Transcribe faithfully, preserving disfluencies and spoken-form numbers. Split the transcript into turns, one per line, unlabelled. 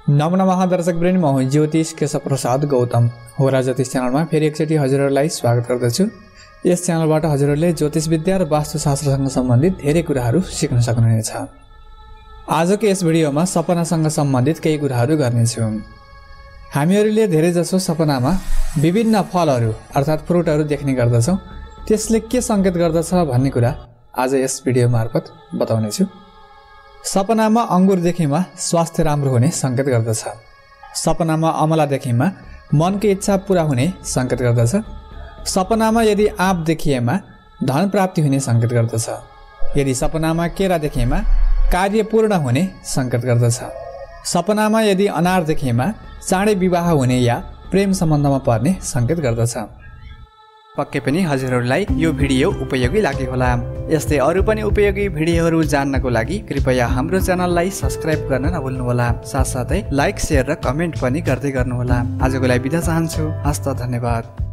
नमन महादर्शक वृन्द, म हुँ ज्योतिष केशव प्रसाद गौतम हो र ज्योतिष च्यानलमा फेरि एकचोटि हजुरहरूलाई स्वागत गर्दछु। यस च्यानलबाट हजुरहरूले ज्योतिष विद्या र वास्तुशास्त्रसँग सम्बन्धित धेरै कुराहरू सिक्न सक्नुहुनेछ। आजको यस भिडियोमा सपनासँग सम्बन्धित केही कुराहरू गर्नेछौँ। हामीहरूले धेरैजसो सपनामा विभिन्न फलहरू अर्थात् फ्रुटहरू देख्ने गर्दछौँ। त्यसले के सङ्केत गर्दछ भन्ने कुरा आज यस भिडियो मार्फत बताउनेछु। सपनामा अङ्गुर देखेमा स्वास्थ्य राम्रो हुने सङ्केत गर्दछ। सपनामा अमला देखेमा मनको इच्छा पूरा हुने सङ्केत गर्दछ। सपनामा यदि आँप देखिएमा धन प्राप्ति हुने सङ्केत गर्दछ। यदि सपनामा केरा देखेमा कार्य पूर्ण हुने सङ्केत गर्दछ। सपनामा यदि अनार देखेमा चाँडै विवाह हुने या प्रेम सम्बन्धमा पर्ने सङ्केत गर्दछ। पक्कै पनि हजुरहरूलाई यो भिडियो उपयोगी लाग्यो होला। यस्तै अरू पनि उपयोगी भिडियोहरू जान्नको लागि कृपया हाम्रो च्यानललाई सब्स्क्राइब गर्न नभुल्नुहोला। साथसाथै लाइक, सेयर र कमेन्ट पनि गर्दै गर्नुहोला। आजको लागि बिदा चाहन्छु। हस्त, धन्यवाद।